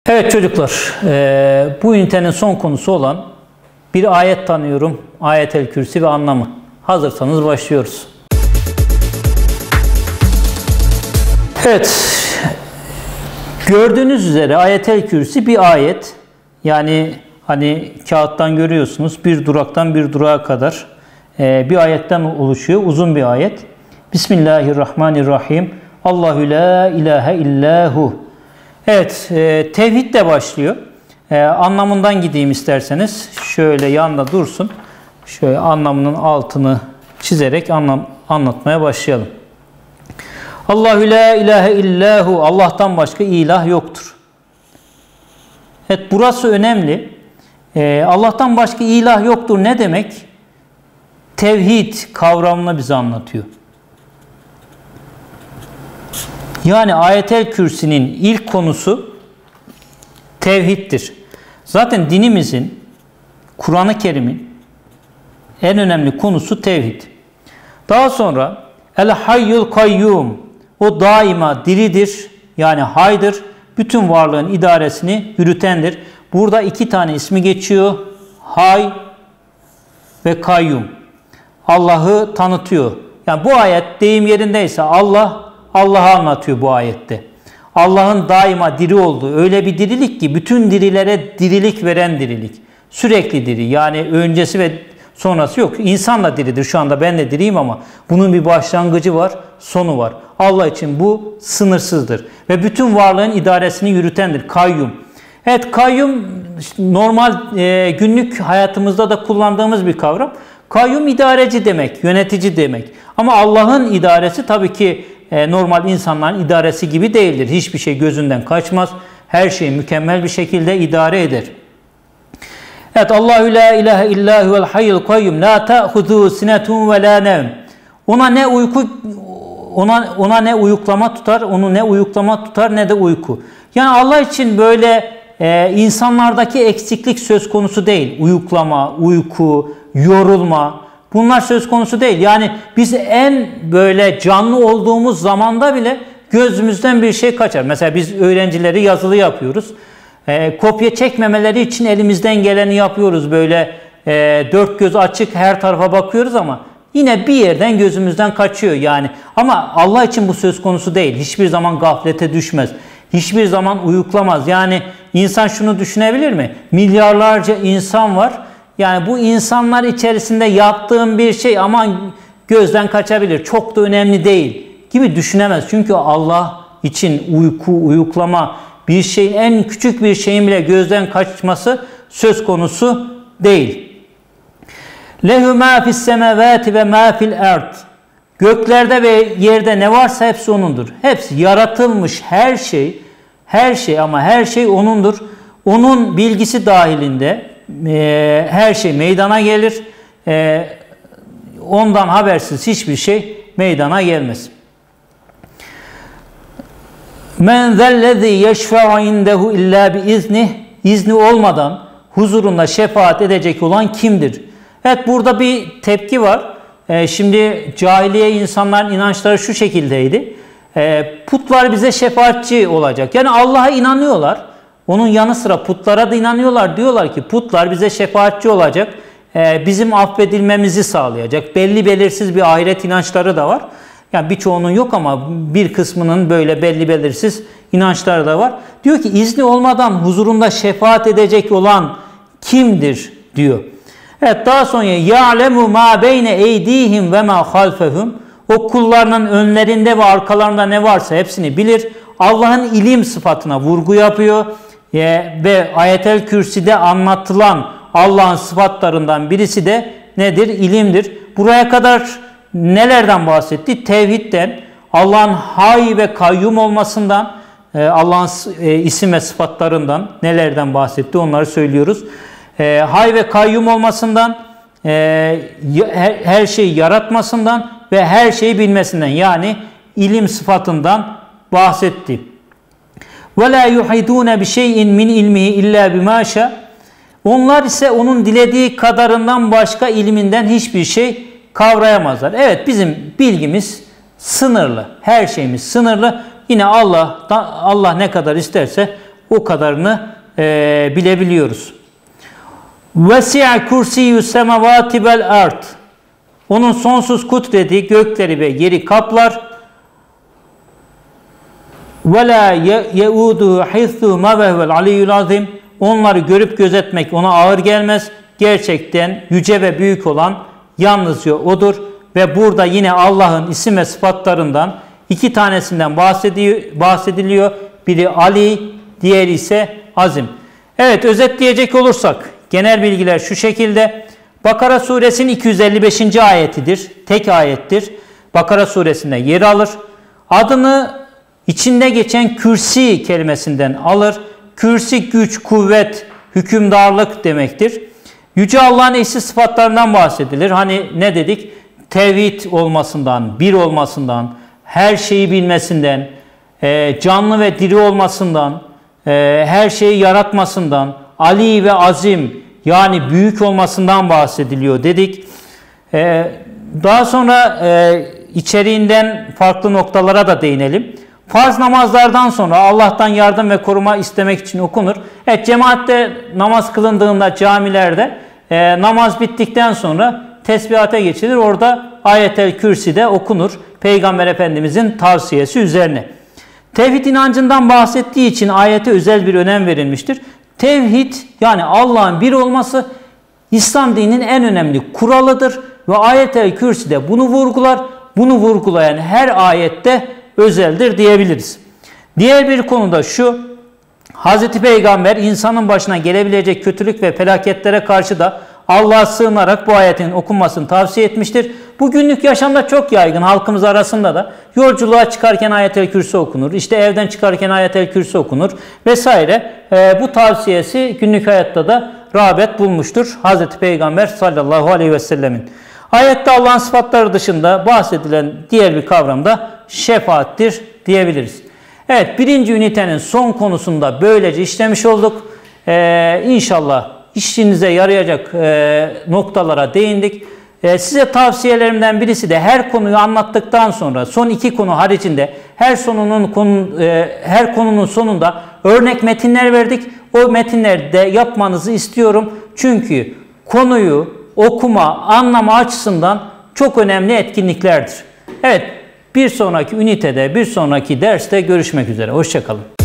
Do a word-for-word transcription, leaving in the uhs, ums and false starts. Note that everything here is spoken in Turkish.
Evet çocuklar, e, bu ünitenin son konusu olan bir ayet tanıyorum, Ayet-el Kürsi ve anlamı. Hazırsanız başlıyoruz. Evet, gördüğünüz üzere Ayet-el Kürsi bir ayet. Yani hani kağıttan görüyorsunuz, bir duraktan bir durağa kadar e, bir ayetten oluşuyor, uzun bir ayet. Bismillahirrahmanirrahim. Allahu la ilahe illahu. Evet, e, tevhidle başlıyor. E, anlamından gideyim isterseniz. Şöyle yanında dursun. Şöyle anlamının altını çizerek anlam, anlatmaya başlayalım. Allahu la ilahe illahu. Allah'tan başka ilah yoktur. Evet, burası önemli. E, Allah'tan başka ilah yoktur ne demek? Tevhid kavramını bize anlatıyor. Yani Ayet-el Kürsi'nin ilk konusu tevhiddir. Zaten dinimizin, Kur'an-ı Kerim'in en önemli konusu tevhid. Daha sonra El-Hayyul Kayyum, o daima diridir, yani haydır, bütün varlığın idaresini yürütendir. Burada iki tane ismi geçiyor, Hay ve Kayyum. Allah'ı tanıtıyor. Yani bu ayet deyim yerindeyse Allah, Allah'ı anlatıyor bu ayette. Allah'ın daima diri olduğu, öyle bir dirilik ki bütün dirilere dirilik veren dirilik. Sürekli diri, yani öncesi ve sonrası yok. İnsan da diridir, şu anda ben de diriyim ama bunun bir başlangıcı var, sonu var. Allah için bu sınırsızdır ve bütün varlığın idaresini yürütendir. Kayyum. Evet, kayyum normal e, günlük hayatımızda da kullandığımız bir kavram. Kayyum idareci demek, yönetici demek. Ama Allah'ın idaresi tabii ki e, normal insanların idaresi gibi değildir. Hiçbir şey gözünden kaçmaz. Her şeyi mükemmel bir şekilde idare eder. Evet, Allahu la ilahe illa huvel hayyul kayyum la ta'khudhu sinetun ve la nevm. Ona ne uyku ona ona ne uyuklama tutar, onu ne uyuklama tutar ne de uyku. Yani Allah için böyle e, insanlardaki eksiklik söz konusu değil. Uyuklama, uyku, yorulma, bunlar söz konusu değil. Yani biz en böyle canlı olduğumuz zamanda bile gözümüzden bir şey kaçar. Mesela biz öğrencileri yazılı yapıyoruz. E, kopya çekmemeleri için elimizden geleni yapıyoruz. Böyle e, dört göz açık her tarafa bakıyoruz ama yine bir yerden gözümüzden kaçıyor yani. Ama Allah için bu söz konusu değil. Hiçbir zaman gaflete düşmez. Hiçbir zaman uyuklamaz. Yani insan şunu düşünebilir mi? Milyarlarca insan var. Yani bu insanlar içerisinde yaptığım bir şey aman gözden kaçabilir, çok da önemli değil gibi düşünemez. Çünkü Allah için uyku, uyuklama, bir şeyin, en küçük bir şeyin bile gözden kaçması söz konusu değil. Lehu ma fis semavati ve ma fil ard. Göklerde ve yerde ne varsa hepsi O'nundur. Hepsi yaratılmış her şey, her şey ama her şey O'nundur. O'nun bilgisi dahilinde e, her şey meydana gelir. E, ondan habersiz hiçbir şey meydana gelmez. Men zellezî yeşfe'u indehu illâ biiznih. İzni olmadan huzurunda şefaat edecek olan kimdir? Evet, burada bir tepki var. Ee, şimdi cahiliye insanların inançları şu şekildeydi. Ee, putlar bize şefaatçi olacak. Yani Allah'a inanıyorlar. Onun yanı sıra putlara da inanıyorlar. Diyorlar ki putlar bize şefaatçi olacak. Ee, bizim affedilmemizi sağlayacak. Belli belirsiz bir ahiret inançları da var. Yani birçoğunun yok ama bir kısmının böyle belli belirsiz inançları da var. Diyor ki izni olmadan huzurunda şefaat edecek olan kimdir diyor. Evet, daha sonra ya'lemu ma beyne eydihim ve ma halfehum. O kullarının önlerinde ve arkalarında ne varsa hepsini bilir. Allah'ın ilim sıfatına vurgu yapıyor ve Ayet-el Kürsi'de anlatılan Allah'ın sıfatlarından birisi de nedir? İlimdir. Buraya kadar nelerden bahsetti? Tevhidden, Allah'ın hay ve kayyum olmasından, Allah'ın isim ve sıfatlarından nelerden bahsetti onları söylüyoruz. Hay ve kayyum olmasından, her şeyi yaratmasından ve her şeyi bilmesinden, yani ilim sıfatından bahsetti. وَلَا يُحِيطُونَ بِشَيْءٍ مِنْ اِلْمِهِ اِلَّا بِمَا شَاءَ. Onlar ise onun dilediği kadarından başka ilminden hiçbir şey kavrayamazlar. Evet, bizim bilgimiz sınırlı. Her şeyimiz sınırlı. Yine Allah Allah ne kadar isterse o kadarını e, bilebiliyoruz. Vesi'a kursiyyus semavati vel ard. Onun sonsuz kudreti gökleri ve yeri kaplar. Ve la yeuduhu hifzuhuma ve huvel aliyyul azim. Onları görüp gözetmek ona ağır gelmez. Gerçekten yüce ve büyük olan yalnızca odur. Ve burada yine Allah'ın isim ve sıfatlarından iki tanesinden bahsediliyor. Biri Ali, diğeri ise Azim. Evet, özetleyecek olursak genel bilgiler şu şekilde. Bakara suresinin iki yüz elli beşinci ayetidir. Tek ayettir. Bakara suresinde yer alır. Adını içinde geçen kürsi kelimesinden alır. Kürsi güç, kuvvet, hükümdarlık demektir. Yüce Allah'ın eşsiz sıfatlarından bahsedilir. Hani ne dedik? Tevhid olmasından, bir olmasından, her şeyi bilmesinden, canlı ve diri olmasından, her şeyi yaratmasından, Ali ve Azim yani büyük olmasından bahsediliyor dedik. Daha sonra içeriğinden farklı noktalara da değinelim. Farz namazlardan sonra Allah'tan yardım ve koruma istemek için okunur. Evet, cemaatte namaz kılındığında camilerde e, namaz bittikten sonra tesbihata geçilir. Orada Ayet-el Kürsi'de okunur. Peygamber Efendimizin tavsiyesi üzerine. Tevhid inancından bahsettiği için ayete özel bir önem verilmiştir. Tevhid yani Allah'ın bir olması İslam dininin en önemli kuralıdır ve Ayet-el Kürsi'de bunu vurgular. Bunu vurgulayan her ayette özeldir diyebiliriz. Diğer bir konu da şu, Hazreti Peygamber insanın başına gelebilecek kötülük ve felaketlere karşı da Allah'a sığınarak bu ayetin okunmasını tavsiye etmiştir. Bu günlük yaşamda çok yaygın, halkımız arasında da yolculuğa çıkarken Ayet-el Kürsi okunur, işte evden çıkarken Ayet-el Kürsi okunur vesaire. E, bu tavsiyesi günlük hayatta da rağbet bulmuştur Hazreti Peygamber sallallahu aleyhi ve sellemin. Ayette Allah'ın sıfatları dışında bahsedilen diğer bir kavram da şefaattir diyebiliriz. Evet, birinci ünitenin son konusunda böylece işlemiş olduk. Ee, İnşallah işinize yarayacak e, noktalara değindik. E, size tavsiyelerimden birisi de her konuyu anlattıktan sonra son iki konu haricinde her sonunun konu, e, her konunun sonunda örnek metinler verdik. O metinleri de yapmanızı istiyorum. Çünkü konuyu okuma, anlama açısından çok önemli etkinliklerdir. Evet, bir sonraki ünitede, bir sonraki derste görüşmek üzere. Hoşça kalın.